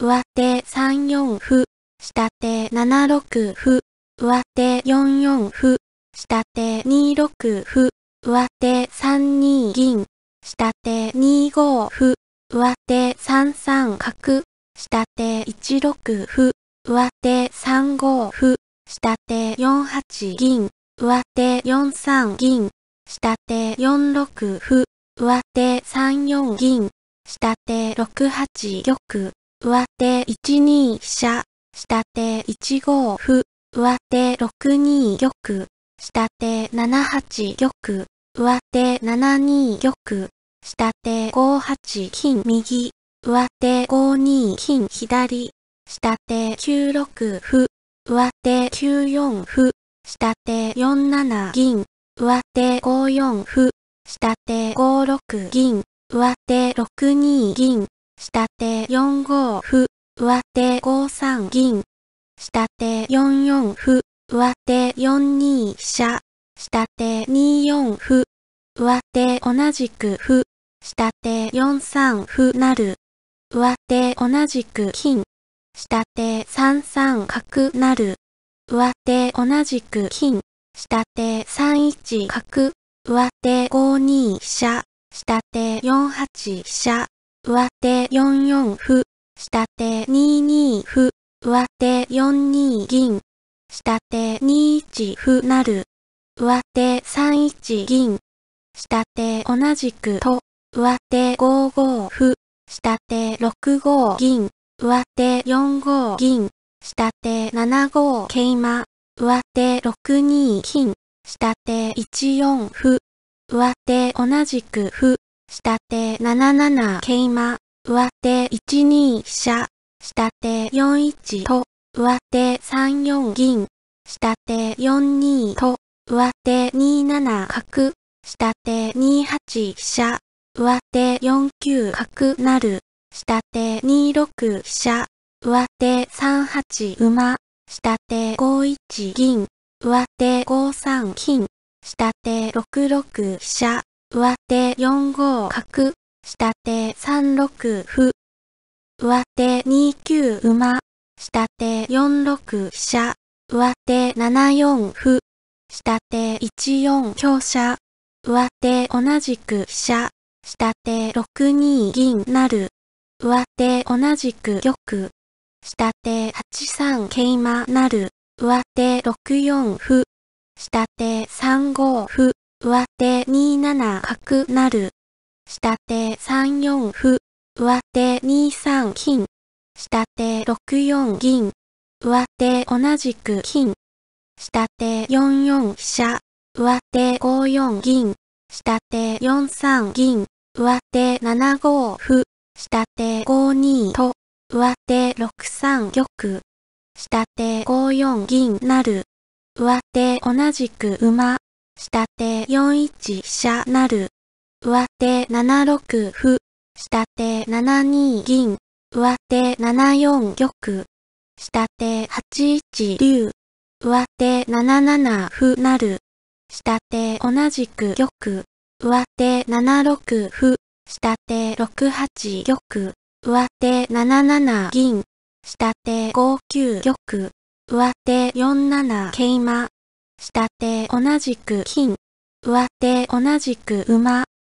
上手3四歩、下手7六歩、上手4四歩、下手2六歩、上手3二銀、下手2五歩、上手3三角、下手1六歩、上手3五歩、下手4八銀、上手4三銀、下手4六歩、上手3四銀、下手6八玉、上手1二飛車、下手1五歩、上手6二玉、下手7八玉、上手7二玉、下手5八金右、上手5二金左、下手9六歩、上手9四歩、下手4七銀、上手5四歩、下手5六銀、上手6二銀、下手4五歩、上手5三銀、下手4四歩、上手4二飛車、下手2四歩、上手同じく歩、下手4三歩成、上手同じく金、下手3三角成、上手同じく金、下手3一角、上手5二飛車、下手4八飛車、上手4四歩、下手2二歩、上手4二銀、下手2一歩成、上手3一銀、下手同じくと、上手5五歩、下手6五銀、上手4五銀、下手7五桂馬、上手6二金、下手1四歩、上手同じく歩、下手7七桂馬、上手1二飛車、下手4一と、上手3四銀、下手4二と、上手2七角、下手2八飛車、上手4九角成、下手2六飛車、上手3八馬、下手5一銀、上手5三金、下手6六飛車、上手4五角、下手3六歩、上手2九馬、下手4六飛車、上手7四歩、下手1四香車、上手同じく飛車、下手6二銀成、上手同じく玉、下手8三桂馬成、上手6四歩、下手3五歩、上手2七角成、下手3四歩、上手2三金、下手6四銀、上手同じく金、下手4四飛車、上手5四銀、下手4三銀、上手7五歩、下手5二と、上手6三玉、下手5四銀成、上手同じく馬、下手4一飛車成、上手7六歩、下手7二銀、上手7四玉、下手8一竜、上手7七歩成、下手同じく玉、上手7六歩、下手6八玉、上手7七銀、下手5九玉、上手4七桂馬、下手同じく金、上手同じく馬、